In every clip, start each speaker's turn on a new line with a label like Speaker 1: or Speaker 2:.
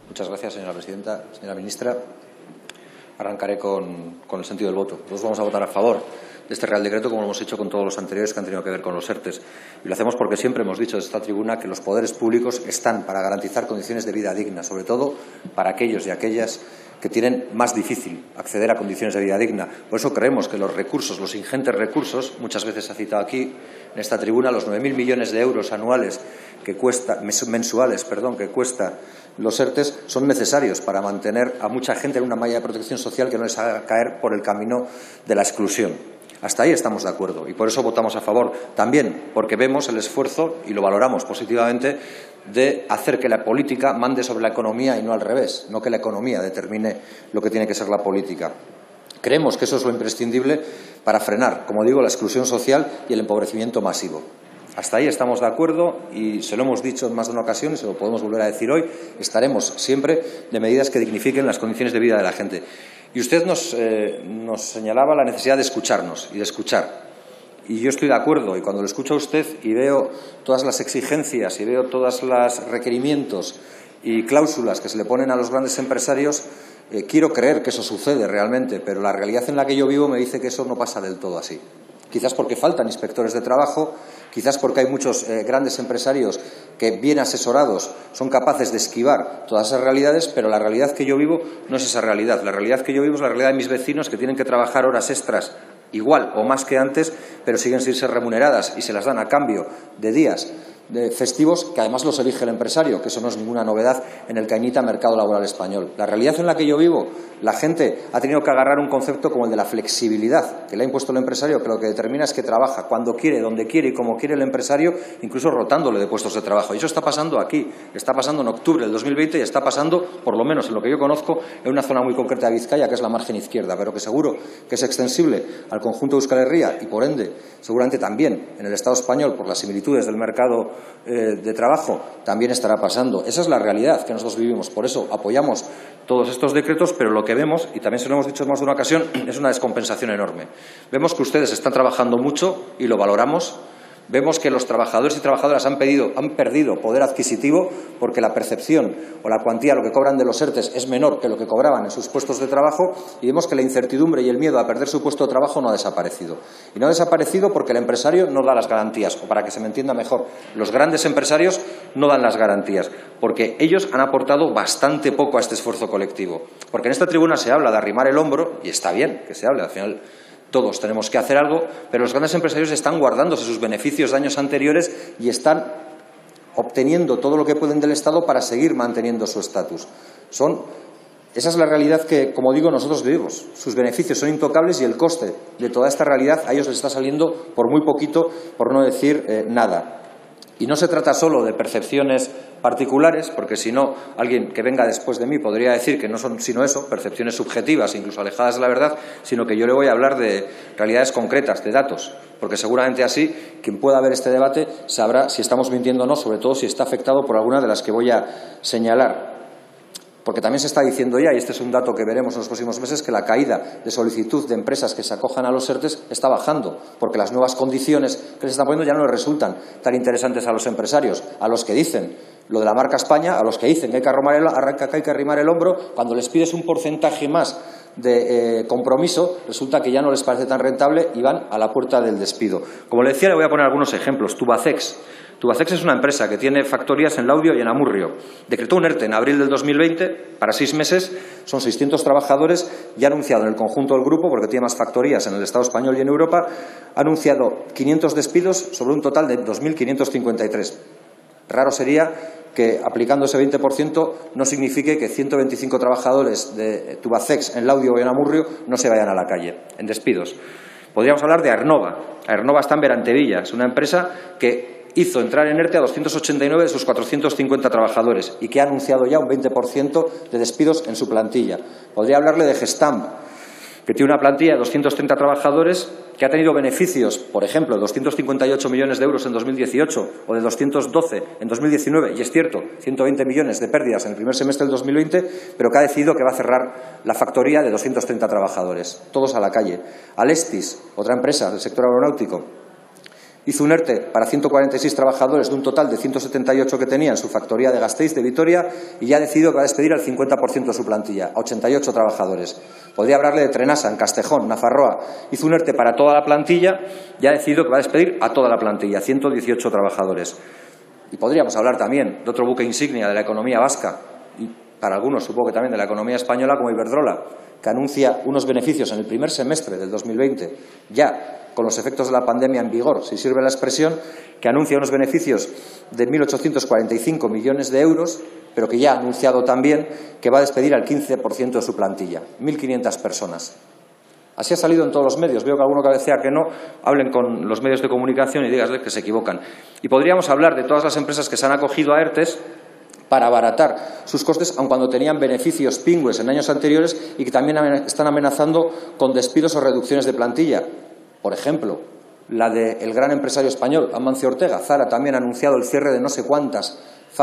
Speaker 1: Muchas gracias, señora presidenta. Señora ministra, arrancaré con el sentido del voto. Nosotros vamos a votar a favor de este Real Decreto, como lo hemos hecho con todos los anteriores que han tenido que ver con los ERTEs. Y lo hacemos porque siempre hemos dicho desde esta tribuna que los poderes públicos están para garantizar condiciones de vida digna, sobre todo para aquellos y aquellas que tienen más difícil acceder a condiciones de vida digna. Por eso creemos que los recursos, los ingentes recursos, muchas veces se ha citado aquí en esta tribuna, los 9.000 millones de euros anuales mensuales que cuesta los ERTEs, son necesarios para mantener a mucha gente en una malla de protección social que no les haga caer por el camino de la exclusión. Hasta ahí estamos de acuerdo y por eso votamos a favor. También porque vemos el esfuerzo, y lo valoramos positivamente, de hacer que la política mande sobre la economía y no al revés, no que la economía determine lo que tiene que ser la política. Creemos que eso es lo imprescindible para frenar, como digo, la exclusión social y el empobrecimiento masivo. Hasta ahí estamos de acuerdo y se lo hemos dicho en más de una ocasión y se lo podemos volver a decir hoy. Estaremos siempre de medidas que dignifiquen las condiciones de vida de la gente. Y usted nos señalaba la necesidad de escucharnos y de escuchar. Y yo estoy de acuerdo, y cuando lo escucho a usted y veo todas las exigencias y veo todos los requerimientos y cláusulas que se le ponen a los grandes empresarios, quiero creer que eso sucede realmente, pero la realidad en la que yo vivo me dice que eso no pasa del todo así. Quizás porque faltan inspectores de trabajo, quizás porque hay muchos grandes empresarios que, bien asesorados, son capaces de esquivar todas esas realidades, pero la realidad que yo vivo no es esa realidad. La realidad que yo vivo es la realidad de mis vecinos que tienen que trabajar horas extras, igual o más que antes, pero siguen sin ser remuneradas y se las dan a cambio de días de festivos que además los elige el empresario, que eso no es ninguna novedad en el cañita mercado laboral español. La realidad en la que yo vivo, la gente ha tenido que agarrar un concepto como el de la flexibilidad que le ha impuesto el empresario, que lo que determina es que trabaja cuando quiere, donde quiere y como quiere el empresario, incluso rotándole de puestos de trabajo. Y eso está pasando aquí, está pasando en octubre del 2020 y está pasando, por lo menos en lo que yo conozco, en una zona muy concreta de Vizcaya, que es la margen izquierda, pero que seguro que es extensible al conjunto de Euskal Herria y, por ende, seguramente también en el Estado español, por las similitudes del mercado de trabajo, también estará pasando. Esa es la realidad que nosotros vivimos. Por eso apoyamos todos estos decretos, pero lo que vemos, y también se lo hemos dicho en más de una ocasión, es una descompensación enorme. Vemos que ustedes están trabajando mucho y lo valoramos. Vemos que los trabajadores y trabajadoras han perdido poder adquisitivo porque la percepción o la cuantía, lo que cobran de los ERTEs, es menor que lo que cobraban en sus puestos de trabajo, y vemos que la incertidumbre y el miedo a perder su puesto de trabajo no ha desaparecido. Y no ha desaparecido porque el empresario no da las garantías, o para que se me entienda mejor, los grandes empresarios no dan las garantías, porque ellos han aportado bastante poco a este esfuerzo colectivo. Porque en esta tribuna se habla de arrimar el hombro, y está bien que se hable, al final todos tenemos que hacer algo, pero los grandes empresarios están guardándose sus beneficios de años anteriores y están obteniendo todo lo que pueden del Estado para seguir manteniendo su estatus. Esa es la realidad que, como digo, nosotros vivimos. Sus beneficios son intocables y el coste de toda esta realidad a ellos les está saliendo por muy poquito, por no decir nada. Y no se trata solo de percepciones particulares, porque si no, alguien que venga después de mí podría decir que no son sino eso, percepciones subjetivas, incluso alejadas de la verdad, sino que yo le voy a hablar de realidades concretas, de datos, porque seguramente así quien pueda ver este debate sabrá si estamos mintiendo o no, sobre todo si está afectado por alguna de las que voy a señalar. Porque también se está diciendo ya, y este es un dato que veremos en los próximos meses, que la caída de solicitud de empresas que se acojan a los ERTEs está bajando, porque las nuevas condiciones que se están poniendo ya no les resultan tan interesantes a los empresarios, a los que dicen lo de la marca España, a los que dicen que hay que arrimar el hombro. Cuando les pides un porcentaje más de compromiso, resulta que ya no les parece tan rentable y van a la puerta del despido. Como le decía, le voy a poner algunos ejemplos. Tubacex. Tubacex es una empresa que tiene factorías en Laudio y en Amurrio. Decretó un ERTE en abril del 2020 para 6 meses, son 600 trabajadores, y ha anunciado en el conjunto del grupo, porque tiene más factorías en el Estado español y en Europa, ha anunciado 500 despidos sobre un total de 2.553. Raro sería que, aplicando ese 20%, no signifique que 125 trabajadores de Tubacex en Laudio y en Amurrio no se vayan a la calle en despidos. Podríamos hablar de Aernova. Aernova está en Berantevilla, es una empresa que hizo entrar en ERTE a 289 de sus 450 trabajadores y que ha anunciado ya un 20% de despidos en su plantilla. Podría hablarle de Gestamp, que tiene una plantilla de 230 trabajadores, que ha tenido beneficios, por ejemplo, de 258 millones de euros en 2018 o de 212 en 2019, y es cierto, 120 millones de pérdidas en el primer semestre del 2020, pero que ha decidido que va a cerrar la factoría de 230 trabajadores, todos a la calle. Alestis, otra empresa del sector aeronáutico, Hizo un ERTE para 146 trabajadores de un total de 178 que tenía en su factoría de Gasteiz, de Vitoria, y ya ha decidido que va a despedir al 50% de su plantilla, a 88 trabajadores. Podría hablarle de Trenasa, en Castejón, Nafarroa. Hizo un ERTE para toda la plantilla y ha decidido que va a despedir a toda la plantilla, 118 trabajadores. Y podríamos hablar también de otro buque insignia de la economía vasca, y para algunos supongo que también de la economía española, como Iberdrola, que anuncia unos beneficios en el primer semestre del 2020, ya con los efectos de la pandemia en vigor, si sirve la expresión, que anuncia unos beneficios de 1.845 millones de euros, pero que ya ha anunciado también que va a despedir al 15% de su plantilla, 1.500 personas. Así ha salido en todos los medios. Veo que alguno cabecea que no, hablen con los medios de comunicación y díganles que se equivocan. Y podríamos hablar de todas las empresas que se han acogido a ERTEs para abaratar sus costes, aun cuando tenían beneficios pingües en años anteriores y que también están amenazando con despidos o reducciones de plantilla. Por ejemplo, la del gran empresario español, Amancio Ortega. Zara también ha anunciado el cierre de no sé cuántas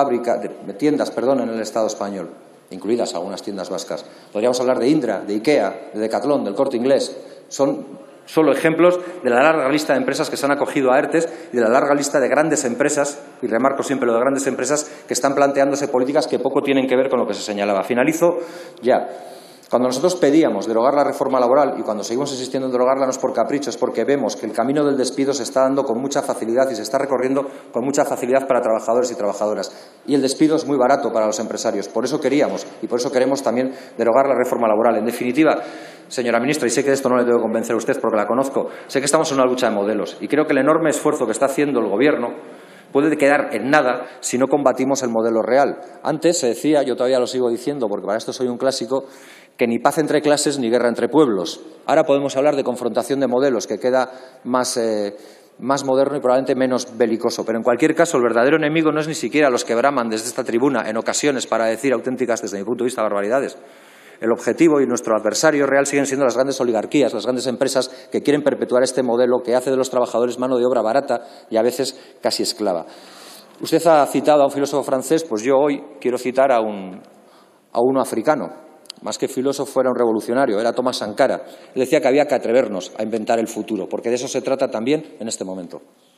Speaker 1: tiendas en el Estado español, incluidas algunas tiendas vascas. Podríamos hablar de Indra, de Ikea, de Decathlon, del Corte Inglés. Son solo ejemplos de la larga lista de empresas que se han acogido a ERTEs y de la larga lista de grandes empresas, y remarco siempre lo de grandes empresas, que están planteándose políticas que poco tienen que ver con lo que se señalaba. Finalizo ya. Cuando nosotros pedíamos derogar la reforma laboral y cuando seguimos insistiendo en derogarla no es por capricho, es porque vemos que el camino del despido se está dando con mucha facilidad y se está recorriendo con mucha facilidad para trabajadores y trabajadoras. Y el despido es muy barato para los empresarios. Por eso queríamos y por eso queremos también derogar la reforma laboral. En definitiva, señora ministra, y sé que de esto no le tengo que convencer a usted porque la conozco, sé que estamos en una lucha de modelos y creo que el enorme esfuerzo que está haciendo el Gobierno puede quedar en nada si no combatimos el modelo real. Antes se decía, yo todavía lo sigo diciendo porque para esto soy un clásico, que ni paz entre clases ni guerra entre pueblos. Ahora podemos hablar de confrontación de modelos, que queda más moderno y probablemente menos belicoso. Pero en cualquier caso, el verdadero enemigo no es ni siquiera los que braman desde esta tribuna en ocasiones para decir auténticas, desde mi punto de vista, barbaridades. El objetivo y nuestro adversario real siguen siendo las grandes oligarquías, las grandes empresas que quieren perpetuar este modelo que hace de los trabajadores mano de obra barata y a veces casi esclava. Usted ha citado a un filósofo francés, pues yo hoy quiero citar a uno africano. Más que filósofo era un revolucionario, era Thomas Sankara. Él decía que había que atrevernos a inventar el futuro, porque de eso se trata también en este momento.